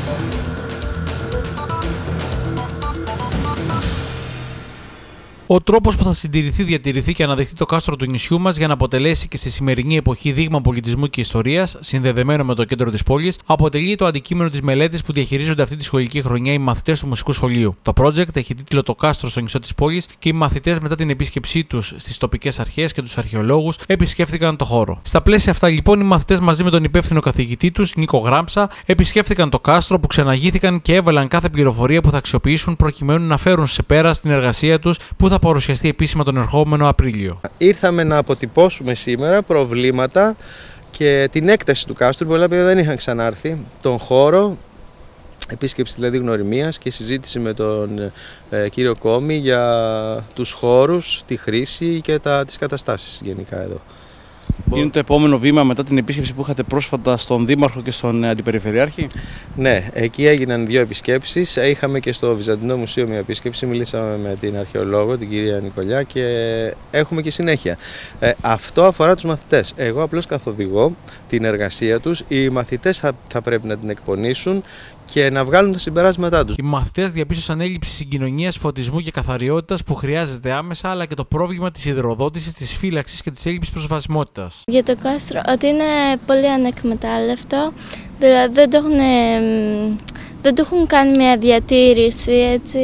Ο τρόπος που θα συντηρηθεί, διατηρηθεί και αναδειχθεί το κάστρο του νησιού μας για να αποτελέσει και στη σημερινή εποχή δείγμα πολιτισμού και ιστορίας, συνδεδεμένο με το κέντρο της πόλης, αποτελεί το αντικείμενο της μελέτης που διαχειρίζονται αυτή τη σχολική χρονιά οι μαθητές του Μουσικού Σχολείου. Το project έχει τίτλο «Το κάστρο στο νησιό της πόλης» και οι μαθητές, μετά την επίσκεψή τους στις τοπικές αρχές και τους αρχαιολόγους, επισκέφθηκαν το χώρο. Στα πλαίσια αυτά, λοιπόν, οι μαθητές μαζί με τον υπεύθυνο καθηγητή τους, Νίκο Γράμψα, επισκέφθηκαν το κάστρο που ξαναγήθηκαν και έβαλαν κάθε πληροφορία που θα αξιοποιήσουν προκειμένου να φέρουν σε πέρα στην εργασία τους που θα παρουσιαστεί επίσημα τον ερχόμενο Απρίλιο. Ήρθαμε να αποτυπώσουμε σήμερα προβλήματα και την έκταση του κάστρου. Πολλά παιδιά δεν είχαν ξανάρθει, τον χώρο, επίσκεψη δηλαδή γνωριμίας και συζήτηση με τον κύριο Κόμη για τους χώρους, τη χρήση και τις καταστάσεις γενικά εδώ. Είναι το επόμενο βήμα μετά την επίσκεψη που είχατε πρόσφατα στον Δήμαρχο και στον Αντιπεριφερειάρχη? Ναι, εκεί έγιναν 2 επισκέψεις. Είχαμε και στο Βυζαντινό Μουσείο μια επίσκεψη. Μιλήσαμε με την αρχαιολόγο, την κυρία Νικολιά, και έχουμε και συνέχεια. Αυτό αφορά τους μαθητές. Εγώ απλώς καθοδηγώ την εργασία τους. Οι μαθητές θα πρέπει να την εκπονήσουν και να βγάλουν τα συμπεράσματά τους. Οι μαθητές διαπίστωσαν έλλειψη συγκοινωνίας, φωτισμού και καθαριότητας που χρειάζεται άμεσα, αλλά και το πρόβλημα της υδροδότησης, της φύλαξης και της έλλειψης προσβασιμότητας. Για το κάστρο, ότι είναι πολύ ανεκμετάλλευτο, δηλαδή δεν το έχουν κάνει μια διατήρηση, έτσι.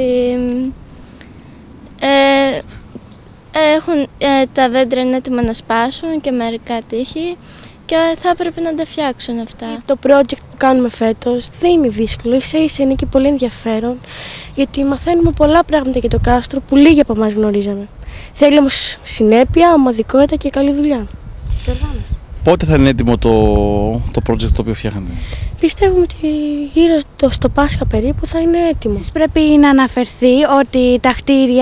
Τα δέντρα είναι έτοιμα να σπάσουν και μερικά τείχη και θα έπρεπε να τα φτιάξουν αυτά. Το project που κάνουμε φέτος δεν είναι δύσκολο, ίσα-ίσα είναι και πολύ ενδιαφέρον, γιατί μαθαίνουμε πολλά πράγματα για το κάστρο που λίγοι από εμάς γνωρίζαμε. Θέλει όμως συνέπεια, ομαδικότητα και καλή δουλειά. Πότε θα είναι έτοιμο το project το οποίο φτιάχνετε? Πιστεύουμε ότι γύρω στο Πάσχα περίπου θα είναι έτοιμο. Πρέπει να αναφερθεί ότι τα κτίρια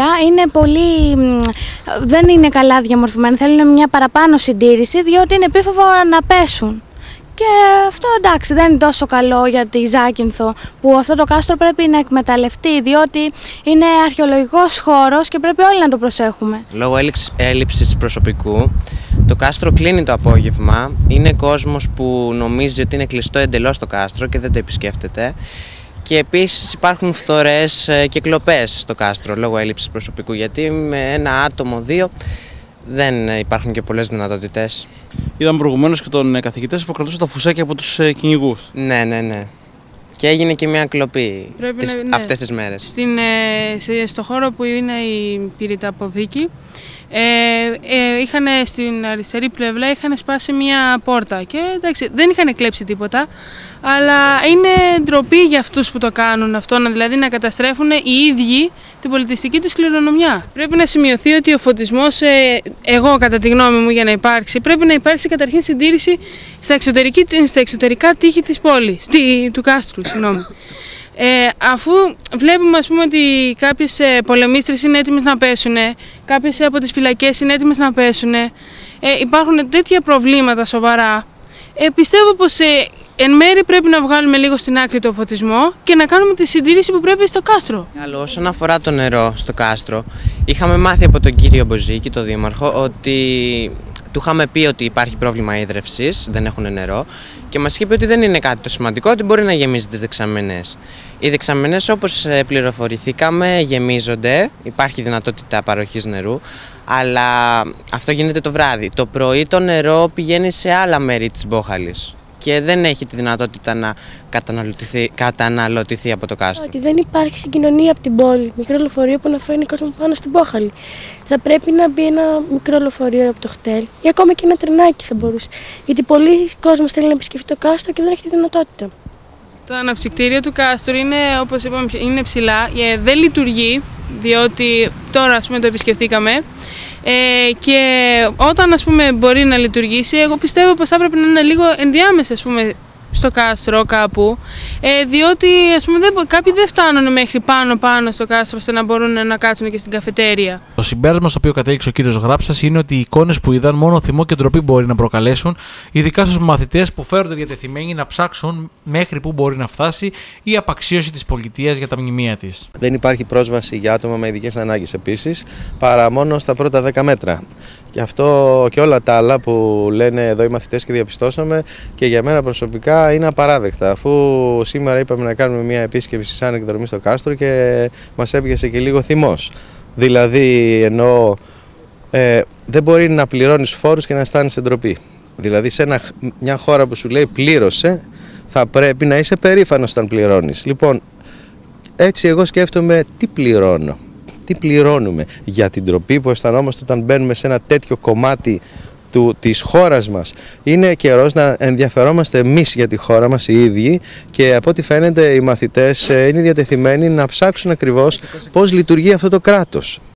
δεν είναι καλά διαμορφωμένα, θέλουν μια παραπάνω συντήρηση, διότι είναι επίφοβο να πέσουν. Και αυτό εντάξει δεν είναι τόσο καλό για τη Ζάκυνθο, που αυτό το κάστρο πρέπει να εκμεταλλευτεί, διότι είναι αρχαιολογικός χώρος και πρέπει όλοι να το προσέχουμε. Λόγω έλλειψης προσωπικού, το κάστρο κλείνει το απόγευμα. Είναι κόσμος που νομίζει ότι είναι κλειστό εντελώς το κάστρο και δεν το επισκέφτεται. Και επίσης υπάρχουν φθορές και κλοπές στο κάστρο λόγω έλλειψης προσωπικού, γιατί με 1 άτομο, 2 δεν υπάρχουν και πολλές δυνατότητες. Είδαμε προηγουμένως και τον καθηγητές που κρατούσε τα φουσάκια από τους κυνηγούς. Ναι. Και έγινε και μια κλοπή αυτές τις μέρες. Στο χώρο που είναι η πυρηταποθήκη, στην αριστερή πλευρά είχαν σπάσει μια πόρτα και εντάξει, δεν είχαν κλέψει τίποτα, αλλά είναι ντροπή για αυτούς που το κάνουν αυτό, δηλαδή να καταστρέφουν οι ίδιοι την πολιτιστική τους κληρονομιά. Πρέπει να σημειωθεί ότι ο φωτισμός, εγώ κατά τη γνώμη μου, για να υπάρξει, πρέπει να υπάρξει καταρχήν συντήρηση στα εξωτερικά τείχη της πόλης, του κάστρου, συγγνώμη. Αφού βλέπουμε, ας πούμε, ότι κάποιες πολεμίστρες είναι έτοιμες να πέσουν, κάποιες από τις φυλακές είναι έτοιμες να πέσουν, υπάρχουν τέτοια προβλήματα σοβαρά, πιστεύω πως εν μέρει πρέπει να βγάλουμε λίγο στην άκρη το φωτισμό και να κάνουμε τη συντήρηση που πρέπει στο κάστρο. Άλλο, όσον αφορά το νερό στο κάστρο, είχαμε μάθει από τον κύριο Μποζίκη, τον δήμαρχο, ότι του είχαμε πει ότι υπάρχει πρόβλημα ίδρευσης, δεν έχουν νερό, και μας είπε ότι δεν είναι κάτι το σημαντικό, ότι μπορεί να γεμίζει τις δεξαμενές. Οι δεξαμενές, όπως πληροφορηθήκαμε, γεμίζονται, υπάρχει δυνατότητα παροχής νερού, αλλά αυτό γίνεται το βράδυ. Το πρωί το νερό πηγαίνει σε άλλα μέρη της Μπόχαλης και δεν έχει τη δυνατότητα να καταναλωτηθεί από το κάστρο. Ότι δεν υπάρχει συγκοινωνία από την πόλη, μικρό λεωφορείο που να φέρνει κόσμο πάνω στην Μπόχαλη. Θα πρέπει να μπει ένα μικρό λεωφορείο από το χτέλ ή ακόμα και ένα τρενάκι θα μπορούσε. Γιατί πολλοί κόσμος θέλει να επισκεφτεί το κάστρο και δεν έχει τη δυνατότητα. Το αναψυκτήριο του κάστρου είναι, όπως είπαμε, είναι ψηλά, δεν λειτουργεί, διότι τώρα, ας πούμε, το επισκεφτήκαμε, και όταν, ας πούμε, μπορεί να λειτουργήσει, εγώ πιστεύω πως θα έπρεπε να είναι λίγο ενδιάμεσα, ας πούμε, στο κάστρο κάπου, διότι, ας πούμε, κάποιοι δεν φτάνουν μέχρι πάνω στο κάστρο ώστε να μπορούν να κάτσουν και στην καφετέρια. Το συμπέρασμα στο οποίο κατέληξε ο κύριος Γράψας είναι ότι οι εικόνες που είδαν μόνο θυμό και ντροπή μπορεί να προκαλέσουν, ειδικά στους μαθητές που φέρονται διατεθειμένοι να ψάξουν μέχρι που μπορεί να φτάσει η απαξίωση της πολιτείας για τα μνημεία της. Δεν υπάρχει πρόσβαση για άτομα με ειδικές ανάγκες επίσης, παρά μόνο στα πρώτα 10 μέτρα. Και αυτό και όλα τα άλλα που λένε εδώ οι μαθητές και διαπιστώσαμε και για μένα προσωπικά είναι απαράδεκτα, αφού σήμερα είπαμε να κάνουμε μια επίσκεψη σαν εκδρομή στο κάστρο και μας έπιασε και λίγο θυμός. Δηλαδή εννοώ δεν μπορεί να πληρώνεις φόρους και να αισθάνεσαι ντροπή. Δηλαδή σε μια χώρα που σου λέει πλήρωσε, θα πρέπει να είσαι περήφανος όταν πληρώνεις. Λοιπόν, έτσι εγώ σκέφτομαι τι πληρώνω, τι πληρώνουμε για την ντροπή που αισθανόμαστε όταν μπαίνουμε σε ένα τέτοιο κομμάτι της χώρας μας. Είναι καιρός να ενδιαφερόμαστε εμείς για τη χώρα μας οι ίδιοι και από ό,τι φαίνεται οι μαθητές είναι διατεθειμένοι να ψάξουν ακριβώς πώς λειτουργεί αυτό το κράτος.